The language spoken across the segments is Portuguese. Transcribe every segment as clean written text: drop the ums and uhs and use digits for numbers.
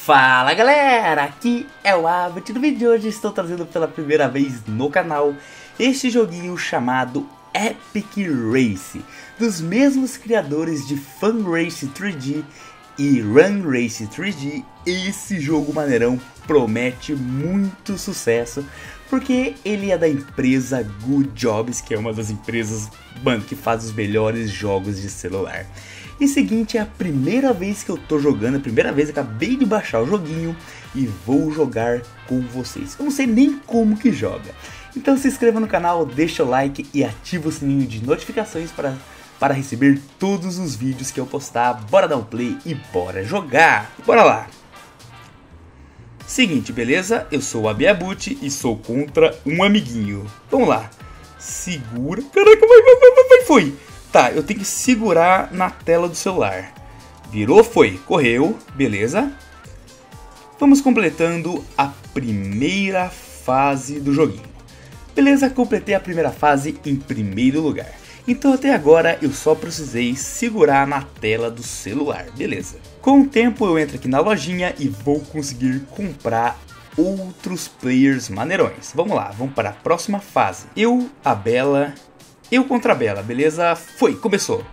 Fala galera, aqui é o Abbott. No vídeo de hoje estou trazendo pela primeira vez no canal este joguinho chamado Epic Race, dos mesmos criadores de Fun Race 3D e Run Race 3D. Esse jogo maneirão promete muito sucesso, porque ele é da empresa Good Jobs, que é uma das empresas, mano, que faz os melhores jogos de celular. E seguinte, é a primeira vez que eu tô jogando, a primeira vez, acabei de baixar o joguinho e vou jogar com vocês. Eu não sei nem como que joga. Então se inscreva no canal, deixa o like e ativa o sininho de notificações para receber todos os vídeos que eu postar. Bora dar um play e bora jogar! Bora lá! Seguinte, beleza? Eu sou o Abbott e sou contra um amiguinho. Vamos lá. Segura. Caraca, vai, foi! Tá, eu tenho que segurar na tela do celular. Virou, foi. Correu, beleza. Vamos completando a primeira fase do joguinho. Beleza, completei a primeira fase em primeiro lugar. Então até agora eu só precisei segurar na tela do celular, beleza. Com o tempo eu entro aqui na lojinha e vou conseguir comprar outros players maneirões. Vamos lá, vamos para a próxima fase. Eu contra a Bela, beleza? Foi, começou.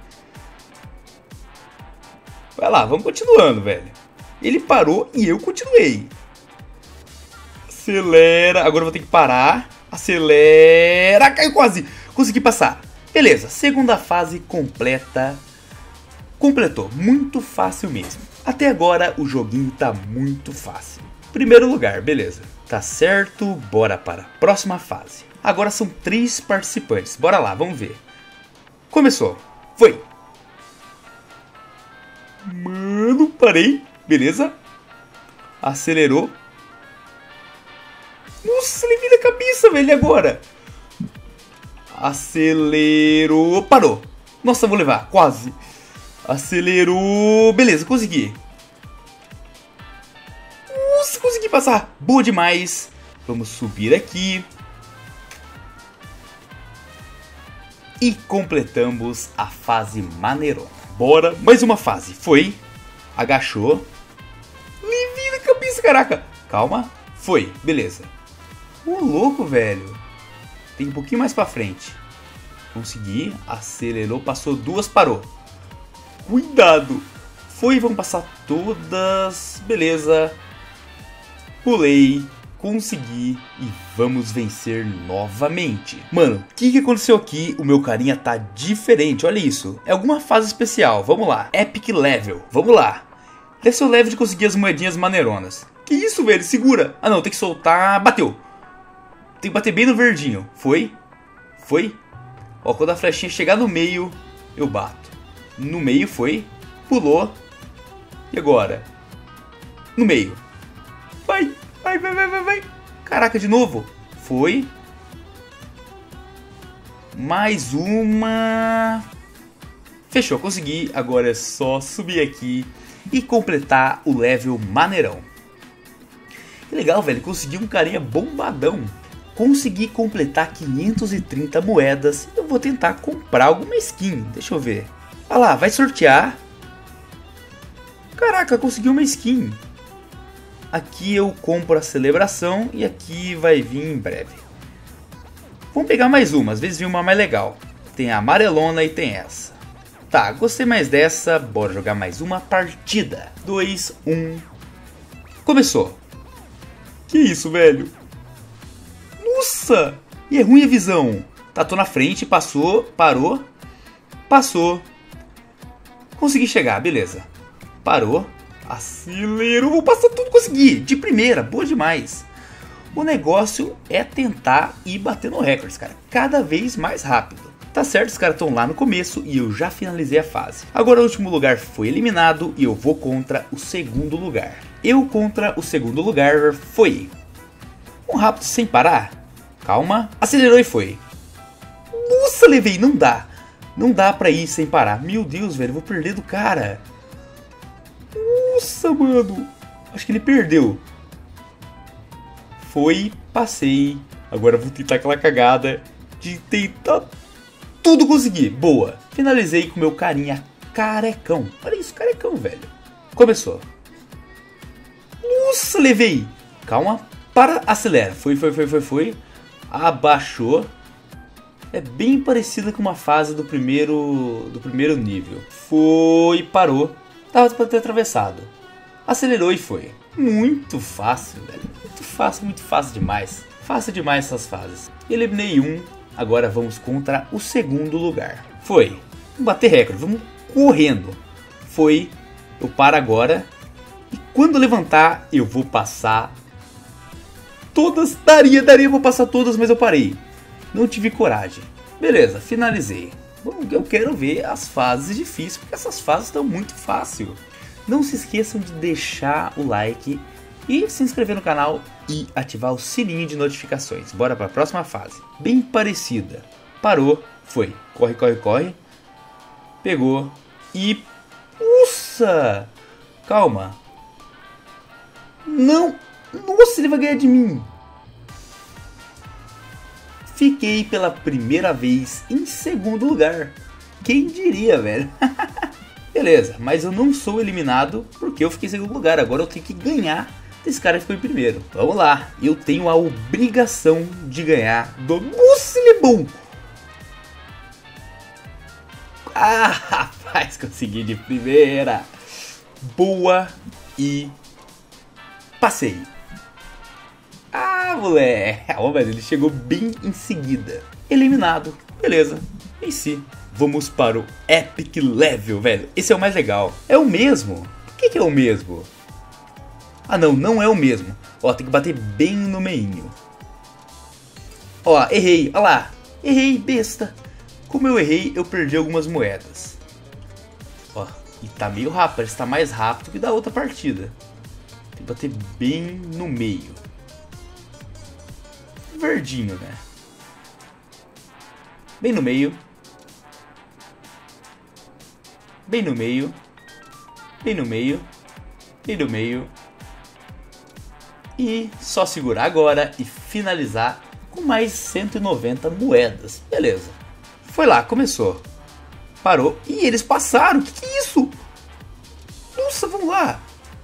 Vai lá, vamos continuando, velho. Ele parou e eu continuei. Acelera, agora eu vou ter que parar. Acelera, caiu quase. Consegui passar. Beleza, segunda fase completa. Completou, muito fácil mesmo. Até agora o joguinho tá muito fácil. Primeiro lugar, beleza. Tá certo, bora para a próxima fase. Agora são 3 participantes, bora lá, vamos ver. Começou, foi. Mano, parei, beleza. Acelerou. Nossa, ele vira a cabeça, velho, agora. Acelerou, parou. Nossa, vou levar, quase. Acelerou, beleza, consegui. Nossa, consegui passar, boa demais. Vamos subir aqui. E completamos a fase maneirona. Bora, mais uma fase. Foi, agachou. Levei na cabeça, caraca. Calma, foi, beleza. Ô, louco, velho. Tem um pouquinho mais pra frente. Consegui, acelerou, passou 2, parou. Cuidado. Foi, vamos passar todas. Beleza. Pulei. Consegui e vamos vencer novamente. Mano, o que aconteceu aqui? O meu carinha tá diferente, olha isso. É alguma fase especial, vamos lá. Epic Level, vamos lá. Deve ser o level de conseguir as moedinhas maneironas. Que isso, velho? Segura. Ah não, tem que soltar. Bateu. Tem que bater bem no verdinho. Foi. Foi. Ó, quando a flechinha chegar no meio, eu bato. No meio, foi. Pulou. E agora? No meio. Vai. Vai. Caraca, de novo. Foi. Mais uma. Fechou, consegui. Agora é só subir aqui e completar o level maneirão. Que legal, velho. Consegui um carinha bombadão. Consegui completar 530 moedas. Eu vou tentar comprar alguma skin. Deixa eu ver. Olha lá, vai sortear. Caraca, consegui uma skin. Aqui eu compro a celebração e aqui vai vir em breve. Vamos pegar mais uma, às vezes vem uma mais legal. Tem a amarelona e tem essa. Tá, gostei mais dessa, bora jogar mais uma partida. 2, 1. Começou. Que isso, velho? Nossa! E é ruim a visão. Tá, tô na frente, passou, parou. Passou. Consegui chegar, beleza. Parou. Acelerou, vou passar tudo, consegui, de primeira, boa demais. O negócio é tentar ir batendo recordes, cara, cada vez mais rápido. Tá certo, os caras estão lá no começo e eu já finalizei a fase. Agora o último lugar foi eliminado e eu vou contra o segundo lugar. Eu contra o segundo lugar foi. Um rápido sem parar. Calma, acelerou e foi. Nossa, levei, não dá. Não dá pra ir sem parar. Meu Deus, velho, eu vou perder do cara. Nossa, mano. Acho que ele perdeu. Foi, passei. Agora eu vou tentar aquela cagada de tentar tudo conseguir. Boa. Finalizei com meu carinha carecão. Olha isso, carecão, velho. Começou. Nossa, levei. Calma. Para, acelera. Foi. Abaixou. É bem parecida com uma fase do primeiro nível. Foi, parou. Tava para ter atravessado. Acelerou e foi. Muito fácil, velho. Muito fácil demais. Fácil demais essas fases. Eliminei um. Agora vamos contra o segundo lugar. Foi. Vamos bater recorde. Vamos correndo. Foi. Eu paro agora. E quando levantar, eu vou passar todas. Daria pra passar todas, mas eu parei. Não tive coragem. Beleza, finalizei. Bom, eu quero ver as fases difíceis, porque essas fases estão muito fáceis. Não se esqueçam de deixar o like e se inscrever no canal e ativar o sininho de notificações. Bora para a próxima fase. Bem parecida. Parou, foi. Corre. Pegou e... Nossa! Calma. Não! Nossa, ele vai ganhar de mim. Fiquei pela primeira vez em segundo lugar. Quem diria, velho? Beleza, mas eu não sou eliminado porque eu fiquei em segundo lugar. Agora eu tenho que ganhar desse cara que ficou em primeiro. Vamos lá, eu tenho a obrigação de ganhar do... Nossa, ele é bom! Ah, rapaz, consegui de primeira. Boa e passei. Ah, moleque. Oh, mas ele chegou bem em seguida. Eliminado. Beleza. Em si. Vamos para o Epic Level, velho. Esse é o mais legal. É o mesmo? Por que é o mesmo? Ah, não é o mesmo. Ó, tem que bater bem no meinho. Ó, errei. Olha lá. Errei, besta. Como eu errei, eu perdi algumas moedas. Ó, e tá meio rápido. Parece que tá mais rápido que da outra partida. Tem que bater bem no meio. Verdinho, né? Bem no meio. Bem no meio. Bem no meio. Bem no meio. E só segurar agora e finalizar com mais 190 moedas. Beleza. Foi lá, começou. Parou. E eles passaram. Que é isso? Nossa, vamos lá.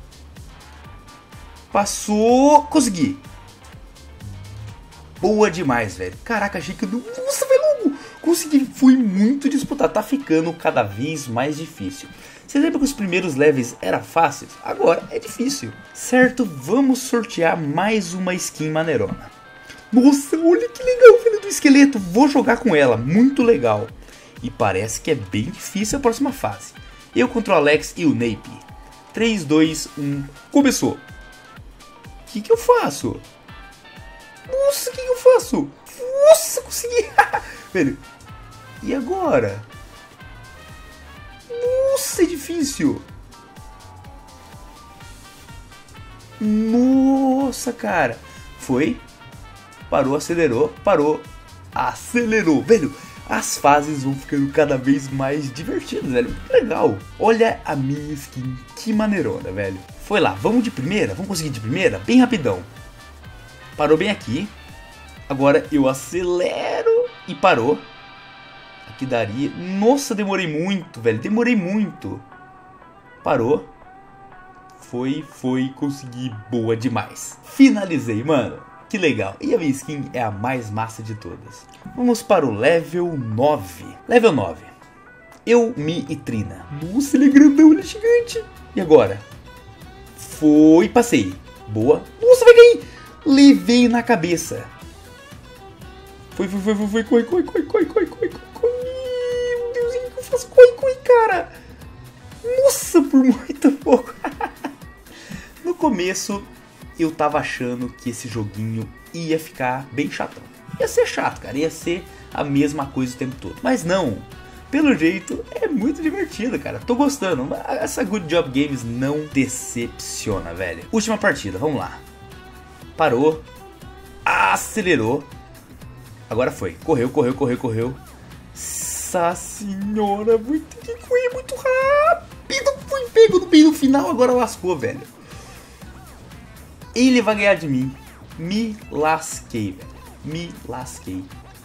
Passou. Consegui. Boa demais, velho. Caraca, achei que eu... Nossa, velho. Consegui. Fui muito disputado. Tá ficando cada vez mais difícil. Você lembra que os primeiros levels eram fáceis? Agora é difícil. Certo, vamos sortear mais uma skin maneirona. Nossa, olha que legal, filho do esqueleto. Vou jogar com ela. Muito legal. E parece que é bem difícil a próxima fase. Eu contra o Alex e o Nape. 3, 2, 1. Começou. O que eu faço? Nossa, o que eu faço? Nossa, consegui. Velho. E agora? Nossa, é difícil. Nossa, cara. Foi. Parou, acelerou. Parou. Acelerou. Velho, as fases vão ficando cada vez mais divertidas, velho. Legal. Olha a minha skin. Que maneirona, velho. Foi lá. Vamos de primeira? Vamos conseguir de primeira? Bem rapidão. Parou bem aqui. Agora eu acelero e parou. Aqui daria... Nossa, demorei muito, velho. Demorei muito. Parou. Foi, consegui. Boa demais. Finalizei, mano. Que legal. E a minha skin é a mais massa de todas. Vamos para o level 9. Level 9. Eu, Mi e Trina. Nossa, ele é grandão, ele é gigante. E agora? Foi, passei. Boa. Nossa, vai cair. Levei na cabeça. Foi. Corre. Meu Deus, o que eu faço? Corre, cara. Nossa, por muito pouco. No começo, eu tava achando que esse joguinho ia ficar bem chatão. Ia ser chato, cara. Ia ser a mesma coisa o tempo todo. Mas não. Pelo jeito, é muito divertido, cara. Tô gostando. Essa Good Job Games não decepciona, velho. Última partida, vamos lá. Parou. Acelerou. Agora foi. Correu. Nossa senhora, muito rápido. Fui pego no final, agora lascou, velho. Ele vai ganhar de mim. Me lasquei, velho. Me lasquei.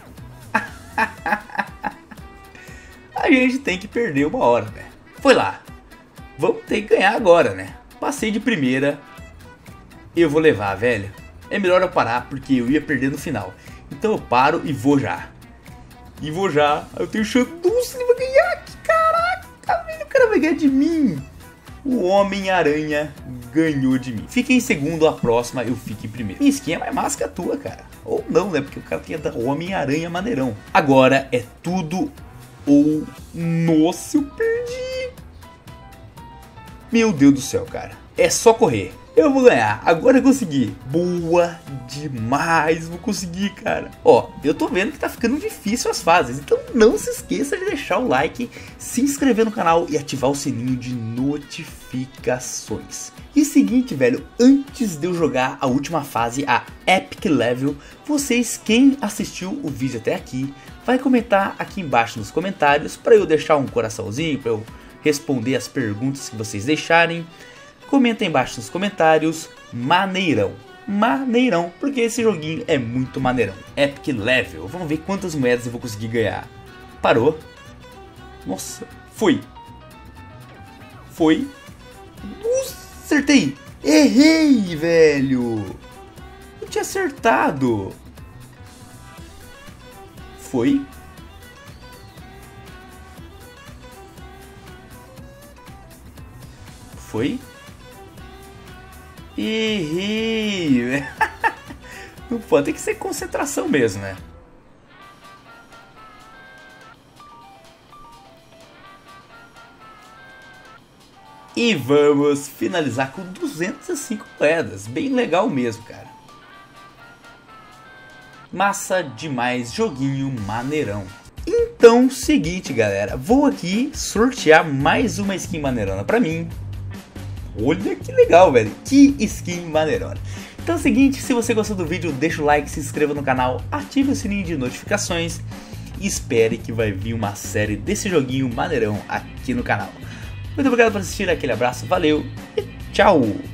A gente tem que perder uma hora, velho. Foi lá. Vamos ter que ganhar agora, né? Passei de primeira. Eu vou levar, velho. É melhor eu parar porque eu ia perder no final. Então eu paro e vou já. E vou já. Eu tenho chance. Nossa, ele vai ganhar. Caraca, velho. O cara vai ganhar de mim. O Homem-Aranha ganhou de mim. Fiquei em segundo, a próxima eu fico em primeiro. Minha skin é mais massa que a tua, cara. Ou não, né? Porque o cara tem o Homem-Aranha maneirão. Agora é tudo ou... Nossa, eu perdi. Meu Deus do céu, cara. É só correr. Eu vou ganhar, agora eu consegui. Boa demais, vou conseguir, cara. Ó, eu tô vendo que tá ficando difícil as fases, então não se esqueça de deixar o like, se inscrever no canal e ativar o sininho de notificações. E seguinte, velho, antes de eu jogar a última fase, a Epic Level, vocês, quem assistiu o vídeo até aqui, vai comentar aqui embaixo nos comentários para eu deixar um coraçãozinho, para eu responder as perguntas que vocês deixarem. Comenta aí embaixo nos comentários, maneirão, maneirão, porque esse joguinho é muito maneirão. Epic Level, vamos ver quantas moedas eu vou conseguir ganhar. Parou. Nossa, foi. Foi. Acertei. Errei, velho. Eu tinha acertado. Foi. Foi. Errei. Não pode, tem que ser concentração mesmo, né? E vamos finalizar com 205 moedas. Bem legal mesmo, cara. Massa demais, joguinho maneirão. Então, seguinte, galera. Vou aqui sortear mais uma skin maneirona pra mim. Olha que legal, velho. Que skin maneirona. Então é o seguinte, se você gostou do vídeo, deixa o like, se inscreva no canal, ative o sininho de notificações e espere que vai vir uma série desse joguinho maneirão aqui no canal. Muito obrigado por assistir, aquele abraço, valeu e tchau!